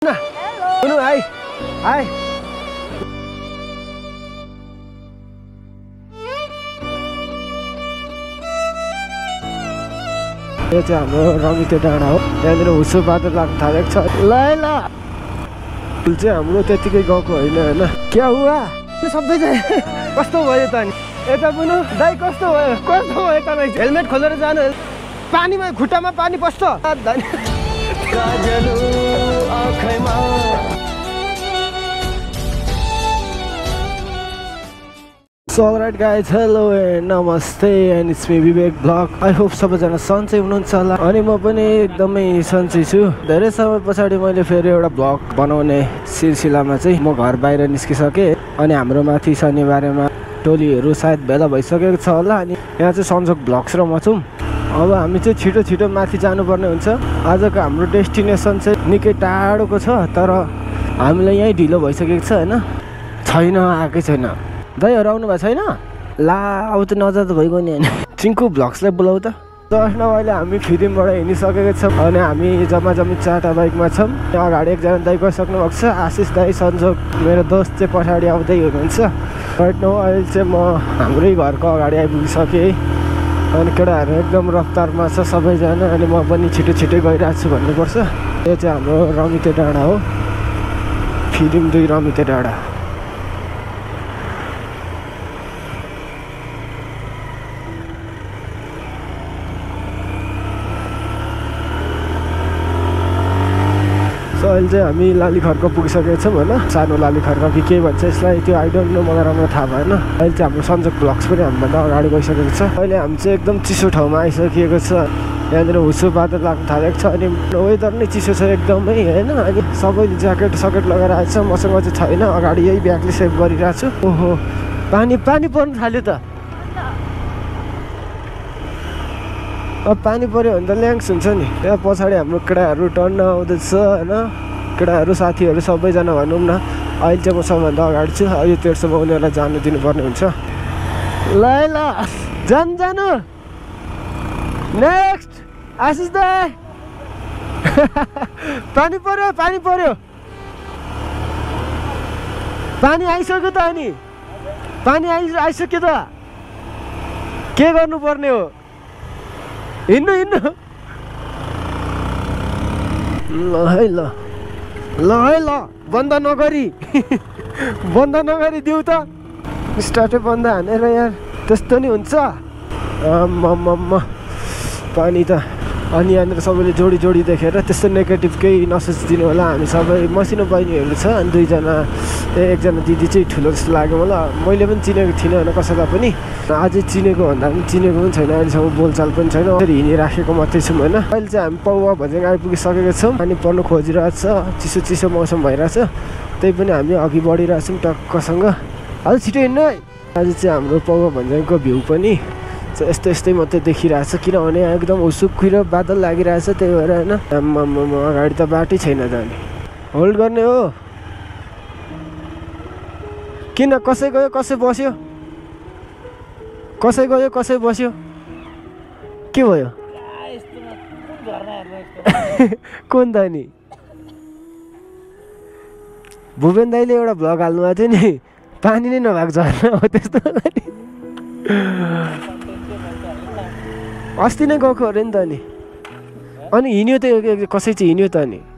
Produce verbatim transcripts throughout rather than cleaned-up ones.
सुन्नु high high यो चाहिँ हाम्रो रमिते डाँडा हो। यहाँनिर हुसो बादल लाग्न थालेको छ। ल ल फुल चाहिँ हाम्रो त्यतिकै गएको होइन होइन। क्या हुआ सबै चाहिँ कस्तो भयो त नि यता पुनु दाइ कस्तो भयो कस्तो भयो तपाईँ हेलमेट खोलेर जानु पानीमा खुट्टामा पानी पस्छ। So alright guys, hello and namaste and it's me Vivek vlog. I hope सबैजना सन्चै हुनुहुन्छ होला अनि म पनि एकदमै सन्चै छु। धेरै समय पछाडि मैले फेरि एउटा भ्लग बनाउने सिलसिलामा चाहिँ म घर बाहिर निस्किसकेँ अनि हाम्रो माथि शनिबारमा टोलीहरू सायद भेला भइसकेको छ होला अनि यहाँ चाहिँ सन्जोक भ्लग्स र म छौँ। अब हामी चाहिँ छिटो छिटो माथि जानुपर्ने हुन्छ। आजको हाम्रो डेस्टिनेसन चाहिँ निकै टाढोको छ तर हामीलाई यहीँ ढिलो भइसकेको छ होइन। छैन आएकै छैन दाइहरू आउनु भएको छैन। ला अब त नजाँदा भइगयो नि होइन। चिङ्कु भ्लग्सलाई बोलाउ त। जस्ट नाउ अहिले हामी फिदिमबाट हिँडिसकेको छौँ अनि हामी जम्मा जम्मी चारवटा बाइकमा छौँ। अगाडि एकजना दाइ गइसक्नु भएको छ। आशिष दाइ सन्जोग मेरो दोस्त चाहिँ पछाडि आउँदै हुनुहुन्छ। राइट नाउ अहिले चाहिँ म हाम्रै घरको अगाडि आइपुगिसकेँ अनि केटाहरू एकदम रफ्तारमा छ सबैजना अनि म पनि छिटो छिटो गइरहेको छु भन्नुपर्छ। यो चाहिँ हाम्रो रमिते डाँडा हो। फिदिम दुई रमिते डाँडा। अहिले चाहिँ हामी लाली खर्क पुगिसकेको छौँ होइन। सानो लाली खर्क कि के भन्छ यसलाई त्यो आई डोन्ट नो मलाई राम्रो थाहा भएन। अहिले चाहिँ हाम्रो सन्जोक भ्लग्स पनि हामीभन्दा अगाडि गइसकेको छ। अहिले हामी चाहिँ एकदम चिसो ठाउँमा आइसकेको छ। यहाँनिर हुसो बादल लाग्न थालेको छ अनि वेदर नै चिसो छ एकदमै होइन। अनि सबैले ज्याकेट सकेट लगाएर आएको छ। मसँग चाहिँ छैन। अगाडि यही ब्यागले सेभ गरिरहेको छु। ओहो पानी पानी पर्नु थाल्यो त। अब पानी पऱ्यो भने त ल्याङ्स हुन्छ नि। त्यहाँ पछाडि हाम्रो केटाहरू टर्न आउँदैछ होइन। केटाहरू साथीहरू सबैजना भनौँ न। अहिले चाहिँ म सबभन्दा अगाडि छु। यो तेर्सोमा उनीहरूलाई जानु दिनुपर्ने हुन्छ। ल ल जानु जानु नेक्स्ट आशिष दाइ पानी पऱ्यो पानी पऱ्यो पानी आइसक्यो त अनि पानी आइ आइसक्यो त के गर्नुपर्ने हो हिँड्नु हिँड्नु ल है ल ल है ल बन्द नगरी बन्द नगरी दिउ त स्टार्टै बन्द हानेर यार त्यस्तो नि हुन्छ। आम्माम्मा पानी त अनि यहाँनिर सबैले जोडी जोडी देखेर त्यस्तो नेगेटिभ केही नसोचिदिनु होला। हामी सबै मसिनो बहिनीहरू छ अनि दुईजना ए एकजना दिदी चाहिँ ठुलो जस्तो लाग्यो मलाई। मैले पनि चिनेको थिइनँ होइन कसैलाई पनि। अझै चिनेको भन्दा पनि चिनेको पनि छैन। अहिलेसम्म बोलचाल पनि छैन। फेरि हिँडिराखेको मात्रै छौँ होइन। अहिले चाहिँ हामी पौवा भज्याङ आइपुगिसकेको छौँ। पानी पर्नु खोजिरहेको छ। चिसो चिसो मौसम भइरहेछ। त्यही पनि हामी अघि बढिरहेछौँ टक्कसँग। अझ छिटो हिँड्नु है। आज चाहिँ हाम्रो पौवा भज्याङको भ्यू पनि यस्तो यस्तै मात्रै देखिरहेछ किनभने एकदम हुसुक्खुरो बादल लागिरहेछ त्यही भएर होइन। आम्माम्मा अगाडि त बाटै छैन त अनि होल्ड गर्ने हो। किन कसै गयो कसै बस्यो कसै गयो कसै बस्यो के भयो कुन त नि भुपेन दाइले एउटा भ्लग हाल्नुभएको थियो नि पानी नै नभएको झर्ना हो त्यस्तो। अस्ति नै गएको अरे नि त अनि अनि हिँड्यो त कसै चाहिँ हिँड्यो त अनि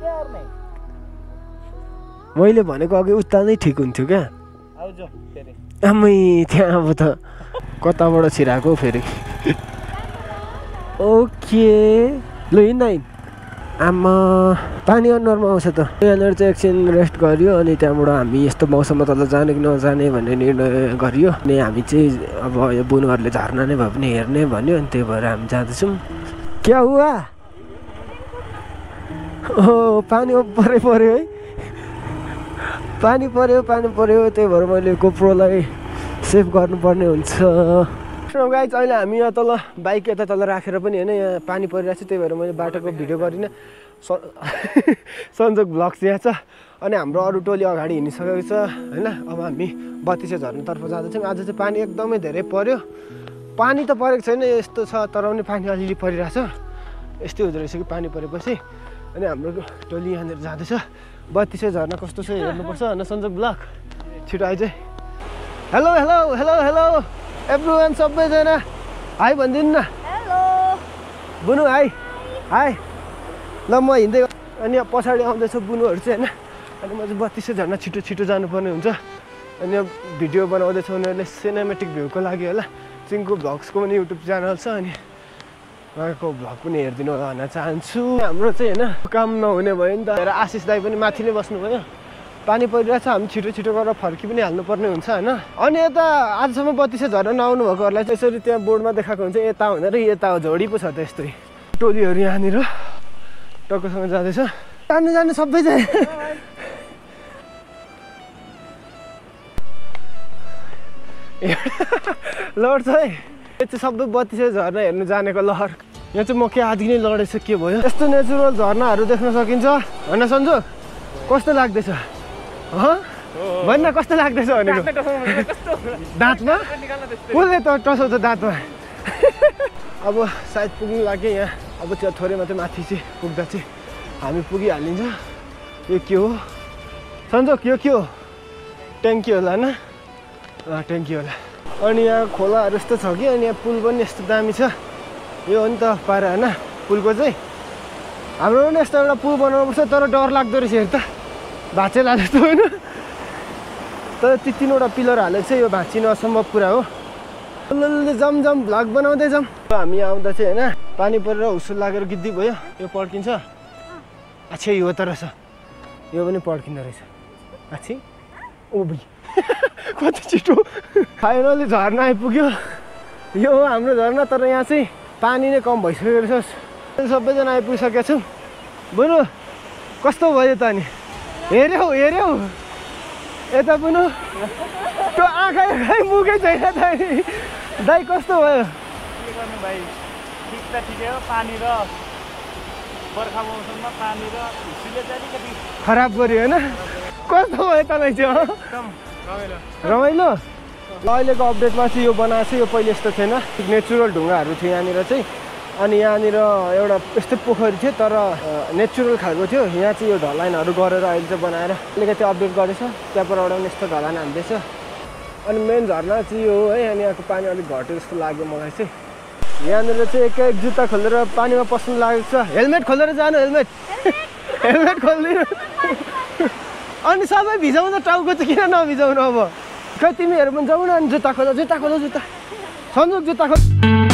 मैले भनेको अघि उता नै ठिक हुन्थ्यो क्या। आमै त्यहाँ अब त कताबाट छिराएको फेरि ओके ल हिँड्न हिँड। आमा पानी अनुहारमा आउँछ त। यहाँनिर चाहिँ एकछिन रेस्ट गरियो अनि त्यहाँबाट हामी यस्तो मौसममा तल जाने कि नजाने भन्ने निर्णय गरियो अनि हामी चाहिँ अब यो बुनुहरूले झर्ना नै भए पनि हेर्ने भन्यो अनि त्यही भएर हामी जाँदैछौँ। क्या हुआ ओ पानी परै पऱ्यो है पानी पऱ्यो पानी पऱ्यो त्यही भएर मैले गोप्रोलाई सेभ गर्नुपर्ने हुन्छ। गाइज अहिले हामी यहाँ तल बाइक यता तल राखेर पनि होइन यहाँ पानी परिरहेको छ त्यही भएर मैले बाटोको भिडियो गरिनँ। सन्जोक भ्लग्स यहाँ छ अनि हाम्रो अरू टोली अगाडि हिँडिसकेको छ होइन। अब हामी बत्तिसे झर्नातर्फ जाँदैछौँ। आज चाहिँ पानी एकदमै धेरै पऱ्यो। पानी त परेको छैन यस्तो छ तर पनि पानी अलिअलि परिरहेछ। यस्तै हुँदो रहेछ कि पानी परेपछि अनि हाम्रो टोली यहाँनिर जाँदैछ बत्तीसै झर्ना कस्तो छ हेर्नुपर्छ होइन सञ्जोग ब्लक छिटो आइज hello hello hello hello everyone सबैजना हाई भनिदिनु न हेलो बुनु हाई हाई ल म हिँड्दै अनि पछाडि आउँदैछ बुनुहरू चाहिँ होइन अनि म चाहिँ बत्तीसै झर्ना छिटो छिटो जानुपर्ने हुन्छ अनि भिडियो बनाउँदैछ उनीहरूले सिनेमेटिक भ्यूको लागि होला चिङ्कु भ्लग्सको पनि युट्युब च्यानल छ अनि उहाँको भ्लग पनि हेरिदिनु होला भन्न चाहन्छु हाम्रो चाहिँ होइन काम नहुने भयो नि त र आशिष दाई पनि माथि नै बस्नुभयो पानी परिरहेछ हामी छिटो छिटो गरेर फर्की पनि हाल्नुपर्ने हुन्छ होइन अनि यता आजसम्म बत्तीसै झर्न नआउनु भएकोहरूलाई चाहिँ यसरी त्यहाँ बोर्डमा देखाएको हुन्छ यता भनेर यता झोडी पो छ त यस्तै टोलीहरू यहाँनिर टक्कोसँग जाँदैछ जानु जानु सबै जाने लड छ है यो चाहिँ सबै बत्तीसै झर्ना हेर्नु जानेको लहर यहाँ चाहिँ म के आदि नै लडेछ के भयो यस्तो नेचुरल झर्नाहरू देख्न सकिन्छ होइन सन्जु कस्तो लाग्दैछ भन्न कस्तो लाग्दैछ भनेको दाँतमा कसले त टसाउँछ दाँतमा अब सायद पुग्नु लाग्यो यहाँ अब त्यो थोरै मात्रै माथि चाहिँ पुग्दा चाहिँ हामी पुगिहालिन्छ यो के हो सन्जोक यो के हो ट्याङ्की होला होइन ट्याङ्की होला अनि यहाँ खोलाहरू यस्तो छ कि अनि यहाँ पुल पनि यस्तो दामी छ यो हो नि त पारा होइन पुलको चाहिँ हाम्रो पनि यस्तो एउटा पुल बनाउनुपर्छ तर डर लाग्दो रहेछ हेर त भाँचेला जस्तो होइन तर ती तिनवटा पिलर हालेको चाहिँ यो भाँचिनु असम्भव कुरा हो ल जम जम भ्लग बनाउँदै जाउँ हामी आउँदा चाहिँ होइन पानी परेर हुसुल लागेर गिद्दी भयो यो पड्किन्छ आच्छे यो त रहेछ यो पनि पड्किँदो रहेछ आच्छे ओ भाइ कति छिटो फाइनली झर्ना आइपुग्यो यो हो हाम्रो झर्ना तर यहाँ चाहिँ पानी नै कम भइसकेको रहेछ सबैजना आइपुगिसकेका छौँ बुनु कस्तो भयो त अनि हेऱ्यौ हेऱ्यौ यता बुनु त्यो आँखा आँखा मुखै छैन दाइ दाइ कस्तो भयो के गर्नु भाइ ठिक त ठिकै हो पानी र बर्खा मौसममा पानी र हुसीले चाहिँ अलिकति खराब गऱ्यो होइन कस्तो भयो तँलाई चाहिँ एकदम रमाइलो रमाइलो ल अहिलेको अपडेटमा चाहिँ यो बनाएको छ यो पहिले यस्तो थिएन नेचुरल ढुङ्गाहरू थियो यहाँनिर चाहिँ अनि यहाँनिर एउटा यस्तै पोखरी थियो तर नेचुरल खालको थियो यहाँ चाहिँ यो ढलानहरू गरेर अहिले चाहिँ बनाएर अलिकति अपडेट गरेछ त्यहाँबाट पनि यस्तो ढलान हान्दैछ अनि मेन झर्ना चाहिँ यो हो है अनि यहाँको पानी अलिक घट्यो जस्तो लाग्यो मलाई चाहिँ यहाँनिर चाहिँ एक एक जुत्ता खोलेर पानीमा पस्नु लागेको छ हेलमेट खोलेर जानु हेलमेट हेलमेट खोलिदिनु अनि सबै भिजाउँदा टाउको चाहिँ किन नभिजाउनु अब खै तिमीहरू पनि जाऊ न अनि जुत्ता खोल जुत्ता खोल जुत्ता सन्जोक जुत्ता खोल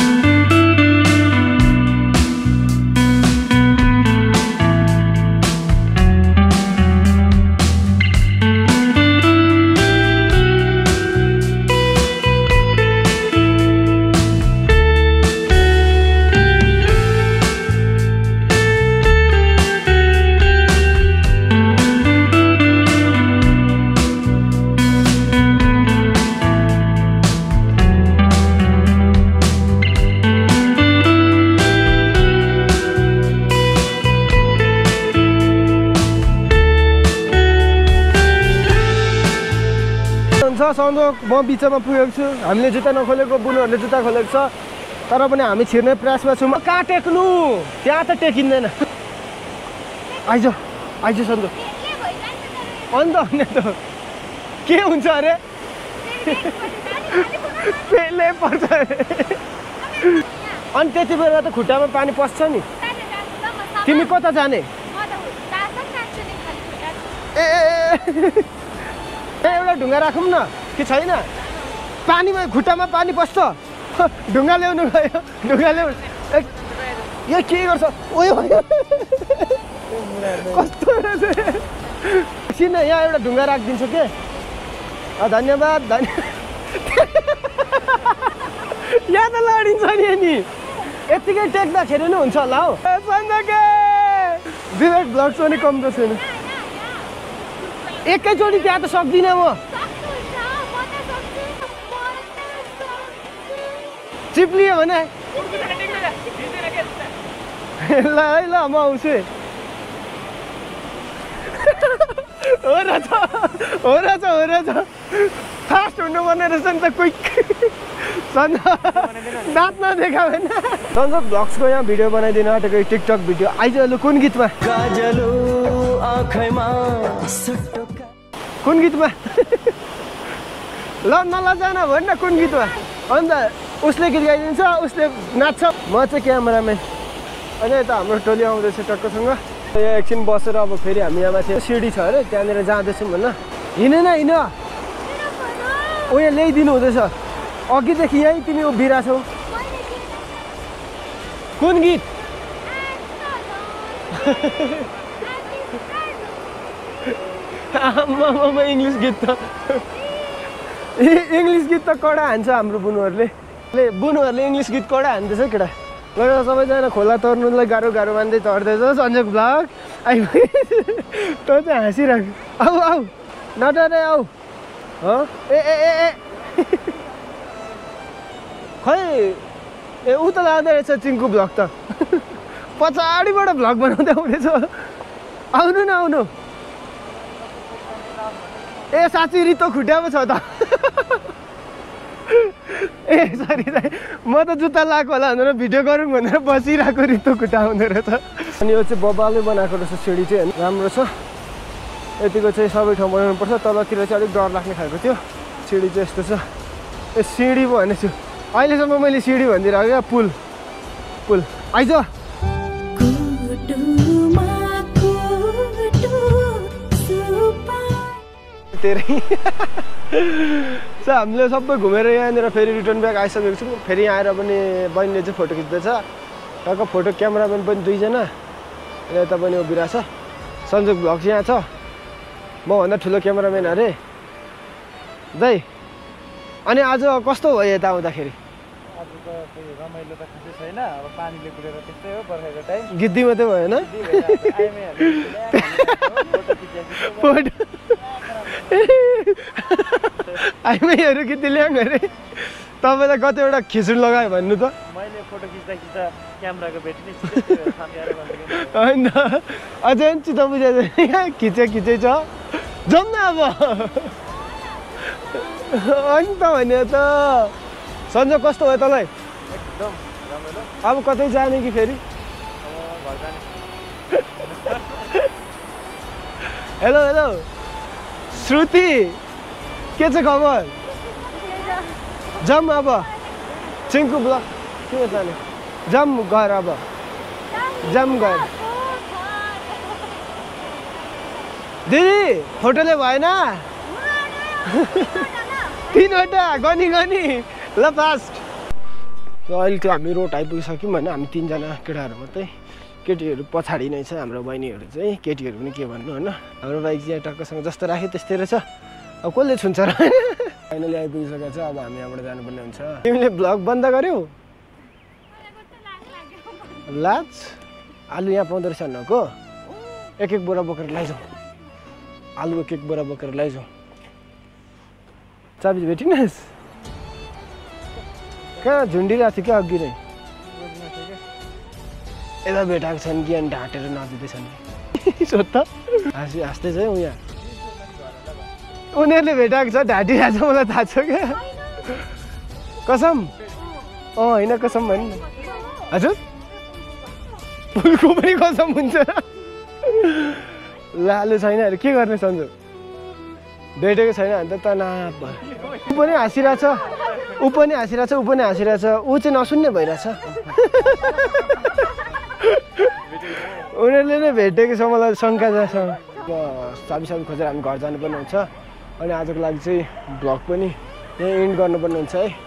सन्जोक म बिचमा पुगेको छु हामीले जुत्ता नखोलेको बुनुहरूले जुत्ता खोलेको छ तर पनि हामी छिर्ने प्रयासमा छौँ कहाँ टेक्नु त्यहाँ त टेकिँदैन आइज आइज सन्जोक अन्त होइन त के हुन्छ अरे पेले पर्छ अरे अनि त्यति बेला त खुट्टामा पानी पस्छ नि तिमी कता जाने ए एउटा ढुङ्गा राखौँ न कि छैन पानीमा खुट्टामा पानी पस्छ ढुङ्गा ल्याउनु गयो ढुङ्गा ल्याउनु यो के गर्छ ओयो कस्तो किन यहाँ एउटा ढुङ्गा राखिदिन्छु के धन्यवाद धन्यवाद यहाँ त लडिन्छ नि अनि यत्तिकै टेक्दाखेरि नै हुन्छ होला हौ विवेक ब्लग्स पनि कम त छैन एकैचोटि त्यहाँ त सक्दिनँ म चिप्लियो भने ल है ल म आउँछु हो रहेछ हो रहेछ हो रहेछ फास्ट हुनुपर्ने रहेछ नि त क्विक दाँत नदेखा होइन सन्जोग ब्लग्सको यहाँ भिडियो बनाइदिनु आँटेको टिकटक भिडियो आइज लु कुन गीतमा कुन गीतमा ल नलजान भन् न कुन गीतमा अन्त उसले गीत गाइदिन्छ उसले नाच्छ म चाहिँ क्यामेराम्यान अनि यता हाम्रो टोली आउँदैछ टक्कसँग यहाँ एकछिन बसेर अब फेरि हामी यहाँ माथि सिडी छ अरे त्यहाँनिर जाँदैछौँ भन्न हिँडेन हिँड ऊ यहाँ ल्याइदिनु हुँदैछ अघिदेखि यहीँ तिमी उभिरहेको छौ कुन गीत आमा इङ्ग्लिस गीत त इङ्ग्लिस गीत त कडा हान्छ हाम्रो बुनुहरूले बुनुहरूले इङ्ग्लिस गीत कडा हान्दैछ केटा लगेर सबैजना खोला तर्नुलाई गाह्रो गाह्रो मान्दै तर्दैछ सन्जोग ब्लग आइ तँ चाहिँ हाँसिराख आऊ आऊ नडरे आऊ ए ए ए ए खै ए ऊ त लाँदो रहेछ चिङ्कु भ्लग त पछाडिबाट भ्लग बनाउँदै आउँदैछ आउनु न आउनु ए साँच्ची रितो खुट्टा पो छ त ए सरी सरी म त जुत्ता लगाएको होला भनेर भिडियो गरौँ भनेर बसिरहेको रितो खुट्टा आउँदो रहेछ अनि यो चाहिँ बबाले बनाएको रहेछ सिडी चाहिँ राम्रो छ यतिको चाहिँ सबै ठाउँ बनाउनुपर्छ तलतिर चाहिँ अलिक डर लाग्ने खालको थियो सिडी चाहिँ यस्तो छ ए सिडी पो भनेछु अहिलेसम्म मैले सिडी भनिदिरहेको क्या पुल पुल आइज तेरै छ हामीले सबै घुमेर यहाँनिर फेरि रिटर्न ब्याक आइसकेको छौँ फेरि आएर पनि बहिनीले चाहिँ फोटो खिच्दैछ टक्क फोटो क्यामेराम्यान पनि दुईजना यता पनि उभिरहेछ सन्जोग भ्लग यहाँ छ मभन्दा ठुलो क्यामेराम्यान अरे दाइ अनि आज कस्तो भयो यता आउँदाखेरि आज त त्यही रमाइलो त खासै छैन अब पानीले कुरेर त्यस्तै हो बर्खाको टाइम गिद्दी मात्रै भएन फोटो आइमाईहरू गिद्दी ल्याङ अरे तपाईँलाई कतिवटा खिचुड लगायो भन्नु त मैले फोटो खिच्दा खिच्दा क्यामेराको ब्याट्री होइन अझै चित्त बुझाएको खिचे खिचै छ जाउँ न अब अनि त भने त सन्जो कस्तो भयो तँलाई एकदम रमाइलो अब कतै जाने कि फेरि घर जाने हेलो हेलो श्रुति के छ खबर जाऊँ अब चिङ्कु ब्लक के जाने जाऊँ घर अब जाऊँ घर दिदी फोटोले भएन तिनवटा गनी गनी ल फास्ट अहिले त्यो हामी रोड आइपुगिसक्यौँ भने हामी तिनजना केटाहरू मात्रै केटीहरू पछाडि नै छ हाम्रो बहिनीहरू चाहिँ केटीहरू पनि के भन्नु होइन हाम्रो बाइक चाहिँ टक्कसँग जस्तो राख्यो त्यस्तै रहेछ अब कसले छुन्छ र फाइनली आइपुगिसकेको छ अब हामी यहाँबाट जानुपर्ने हुन्छ तिमीले भ्लग बन्द गर्यौ लाज आलु यहाँ पाउँदो रहेछ नको एक एक बोरा बोकेर लैजाउँ आलु एक एक बोरा बोकेर लैजाउँ चाबी भेटिनस् कहाँ झुन्डिरहेको थियो क्या अघि नै यता भेटाएको छन् कि अनि ढाँटेर नदिँदैछन् कि सोध त हाँसी हाँस्दै छ उ यहाँ उनीहरूले भेटाएको छ ढाँटिरहेको छ मलाई थाहा छ क्या कसम अँ होइन कसम भन् न हजुर फुलको पनि कसम हुन्छ लालु छैन अरे के गर्ने सन्जु भेटेको छैन भने त तनाव भयो ऊ पनि हाँसिरहेछ ऊ पनि हाँसिरहेछ ऊ पनि हाँसिरहेछ ऊ चाहिँ नसुन्ने भइरहेछ उनीहरूले नै भेटेको छ मलाई शङ्का छ चाबी साबी खोजेर हामी घर जानुपर्ने हुन्छ अनि आजको लागि चाहिँ भ्लग पनि यहीँ एन्ड गर्नुपर्ने हुन्छ है।